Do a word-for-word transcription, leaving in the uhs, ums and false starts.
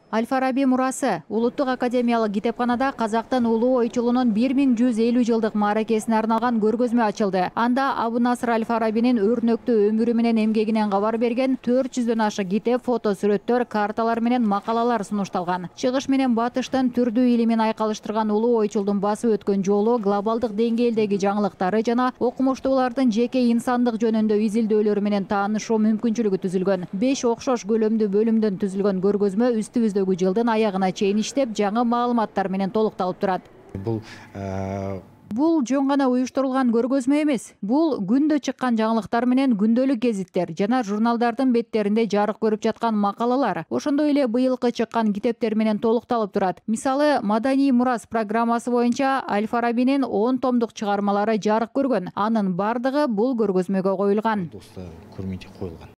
Аль-Фараби мурасы Улуттук академиялык китепканада казактын улуу ойчулунун бир миң жүз элүү жылдык мааракесине арналган көргөзмө ачылды. Анда Абу Насыр Аль-Фарабинин өрнөктүү өмүрү менен эмгегинен кабар берген төрт жүздөн ашык китеп, фото сүрөттөр, карталар менен макалалар сунушталган. Чыгыш менен батыштын түрдүү илимин айкалыштырган улуу ойчулдун басып өткөн жолу, глобалдык деңгээлдеги жаңылыктары жана окумуштуулардын жеке инсандык жөнүндө изилдөөлөрү менен таанышуу мүмкүнчүлүгү түзүлгөн. беш окшош көлөмдүү бөлүмдөн түзүлгөн көргөзмө үстүбүздөгү жылдын аягына чейин иштеп, жаңы маалыматтар менен толукталып турат. Бул Бул жөн гана уюштурулган көргөзмө эмес. Бул күндө чыккан жаңылыктар менен күндөлүк гезиттер жана журналдардын беттеринде жарык көрүп жаткан макалалар. Ошондой эле быйылкы чыккан китептер менен толукталып турат. Мисалы, Маданий мурас программасы боюнча Аль-Фарабинин он томдук чыгармалары жарык көргөн. Анын бардыгы бул көргөзмөгө коюлган. көрмөдө коюлган.